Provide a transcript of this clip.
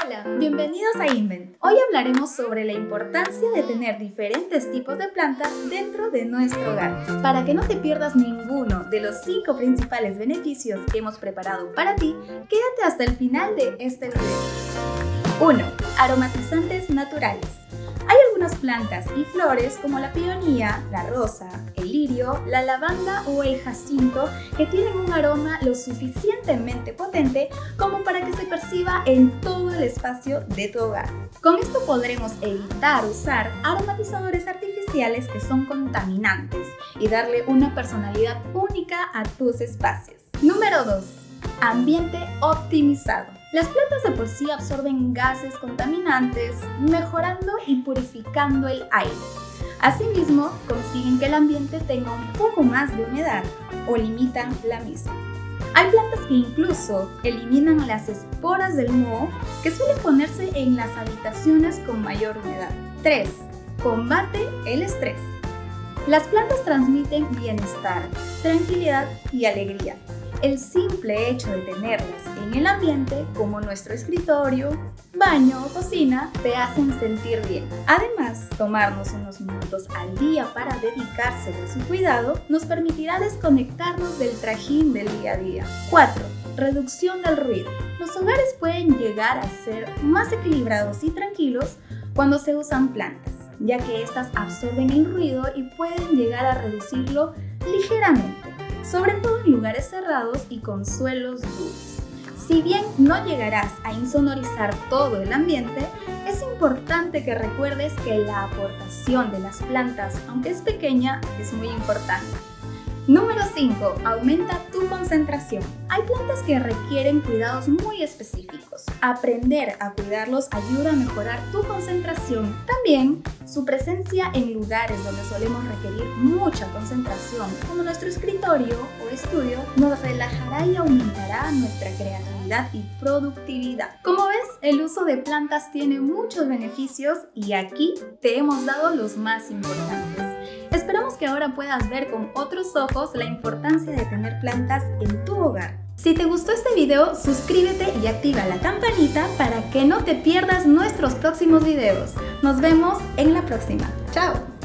Hola, bienvenidos a Invent. Hoy hablaremos sobre la importancia de tener diferentes tipos de plantas dentro de nuestro hogar. Para que no te pierdas ninguno de los 5 principales beneficios que hemos preparado para ti, quédate hasta el final de este video. 1. Aromatizantes naturales. Hay algunas plantas y flores como la peonía, la rosa, el lirio, la lavanda o el jacinto que tienen un aroma lo suficientemente potente como para que se perciba en todo el espacio de tu hogar. Con esto podremos evitar usar aromatizadores artificiales que son contaminantes y darle una personalidad única a tus espacios. Número 2. Ambiente optimizado. Las plantas de por sí absorben gases contaminantes, mejorando y purificando el aire. Asimismo, consiguen que el ambiente tenga un poco más de humedad o limitan la misma. Hay plantas que incluso eliminan las esporas del moho que suelen ponerse en las habitaciones con mayor humedad. 3. Combate el estrés. Las plantas transmiten bienestar, tranquilidad y alegría. El simple hecho de tenerlas en el ambiente, como nuestro escritorio, baño o cocina, te hacen sentir bien. Además, tomarnos unos minutos al día para dedicarse a su cuidado nos permitirá desconectarnos del trajín del día a día. 4. Reducción del ruido. Los hogares pueden llegar a ser más equilibrados y tranquilos cuando se usan plantas, ya que estas absorben el ruido y pueden llegar a reducirlo ligeramente, sobre todo en lugares cerrados y con suelos duros. Si bien no llegarás a insonorizar todo el ambiente, es importante que recuerdes que la aportación de las plantas, aunque es pequeña, es muy importante. Número 5. Aumenta tu concentración. Hay plantas que requieren cuidados muy específicos. Aprender a cuidarlos ayuda a mejorar tu concentración. También, su presencia en lugares donde solemos requerir mucha concentración, como nuestro escritorio o estudio, nos relajará y aumentará nuestra creatividad y productividad. Como ves, el uso de plantas tiene muchos beneficios y aquí te hemos dado los más importantes. Esperamos que ahora puedas ver con otros ojos la importancia de tener plantas en tu hogar. Si te gustó este video, suscríbete y activa la campanita para que no te pierdas nuestros próximos videos. Nos vemos en la próxima. ¡Chao!